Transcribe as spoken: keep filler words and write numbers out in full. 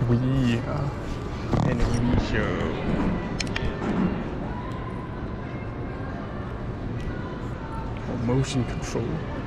We are in a we show. Or motion control.